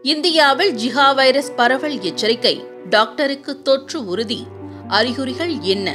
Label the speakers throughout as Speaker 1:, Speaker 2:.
Speaker 1: இந்தியாவில் Zika virus பரவல் எச்சரிக்கை. டாக்டருக்கு தொற்று உறுதி. அறிகுறிகள் என்ன?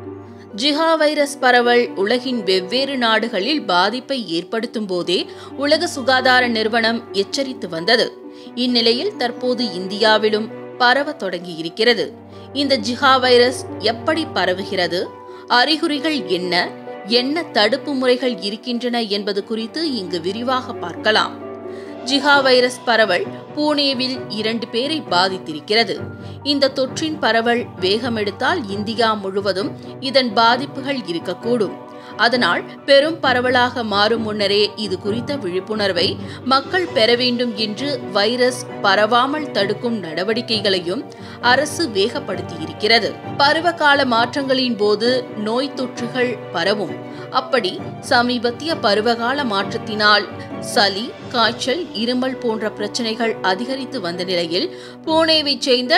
Speaker 1: ஜிகா வைரஸ் பரவல் உலகின் வெவ்வேறு நாடுகளில் பாதிப்பை ஏற்படுத்தும் போதே உலக சுகாதார நிறுவனம் எச்சரித்து வந்தது. இந்நிலையில் தற்போது இந்தியாவிலும் பரவ தொடங்கியிருக்கிறது. இந்த ஜிகா வைரஸ் எப்படி பரவுகிறது? அறிகுறிகள் என்ன? என்ன தடுப்பு முறைகள் இருக்கின்றன என்பது குறித்து இங்கு விரிவாக பார்க்கலாம். ஜிகா வைரஸ் பரவல் புனேவில் 2 பேரை பாதித்திருக்கிறது. இந்த தொற்றின் பரவல் வேகமெடுத்தால் இந்தியா முழுவதும் இதன் பாதிப்புகள் இருக்கக்கூடும். அதனால் பெரும் பரவலாக மாறும் முன்னரே இது குறித்த விழிப்புணர்வை மக்கள் பெற வேண்டும் என்று வைரஸ் பரவாமல் தடுக்கும் நடவடிக்கைகளையும் அரசு வேகப்படுத்தியிருக்கிறது. பருவகால மாற்றங்களின் போது நோய் தொற்றுகள் பரவும். அப்படி சமீபத்திய பருவகால மாற்றத்தினால் சளி, காய்ச்சல், இருமல் போன்ற பிரச்சனைகள் அதிகரித்து வந்த நிலையில் புனேவைச் சேர்ந்த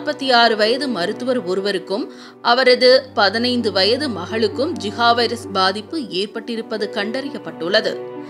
Speaker 1: 46 வயது மருத்துவர் ஒருவருக்கும் அவரது 15 வயது மகளுக்கும் ஜிகா வைரஸ் பாதிப்பு ஏற்பட்டிருப்பது கண்டறியப்பட்டுள்ளது.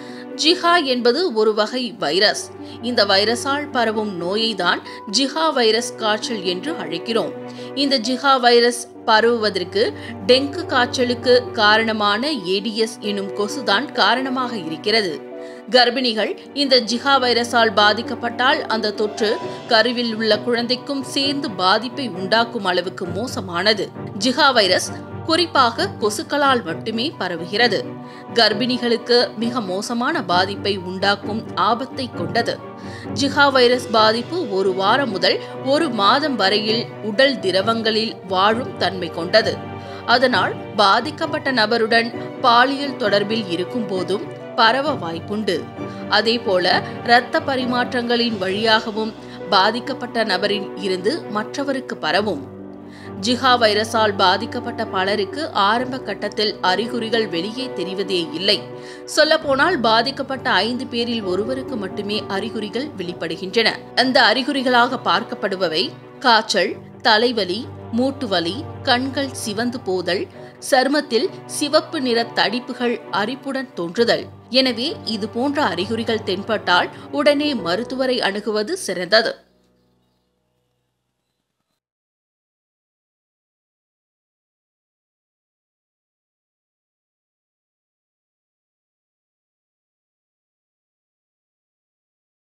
Speaker 1: ஜிகா என்பது ஒரு வகை வைரஸ். இந்த வைரஸால் பரவும் நோயைதான் ஜிகா வைரஸ் காய்ச்சல் என்று அழைக்கிறோம். இந்த ஜிகா வைரஸ் பரவுவதற்கு டெங்கு காய்ச்சலுக்கு காரணமான ஏடிஎஸ் எனும் கொசுதான் காரணமாக இருக்கிறது. கர்ப்பிணிகள் இந்த ஜிகா வைரஸால் பாதிக்கப்பட்டால் அந்த தொற்று கருவில் உள்ள குழந்தைக்கும் சேர்ந்து பாதிப்பை உண்டாக்கும் அளவுக்கு மோசமானது. ஜிகா வைரஸ் குறிப்பாக கொசுக்களால் மட்டுமே பரவுகிறது. கர்ப்பிணிகளுக்கு மிக மோசமான பாதிப்பை உண்டாக்கும் ஆபத்தை கொண்டது. ஜிகா வைரஸ் பாதிப்பு 1 வாரம் முதல் 1 மாதம் வரையில் உடல் திரவங்களில் வாழும் தன்மை கொண்டது. அதனால் பாதிக்கப்பட்ட நபருடன் பாலியல் தொடர்பில் இருக்கும் போதும் பரவ வாய்ப்புண்டு. அதேபோல இரத்த பரிமாற்றங்களின் வழியாகவும் பாதிக்கப்பட்ட நபரில் இருந்து மற்றவருக்கு பரவும். ஜிகா வைரஸால் பாதிக்கப்பட்ட பலருக்கு ஆரம்ப கட்டத்தில் அறிகுறிகள் வெளியே தெரிவதே இல்லை. சொல்லப்போனால் பாதிக்கப்பட்ட 5 பேரில் ஒருவருக்கு மட்டுமே அறிகுறிகள் வெளிப்படுகின்றன. அந்த அறிகுறிகளாக பார்க்கப்படுபவை காய்ச்சல், தலைவலி, மூட்டுவலி, கண்கள் சிவந்து போதல், சருமத்தில் சிவப்பு நிற தடிப்புகள் அரிப்புடன் தோன்றுதல். எனவே இது போன்ற அறிகுறிகள் தென்பட்டால் உடனே மருத்துவரை அணுகுவது சிறந்தது.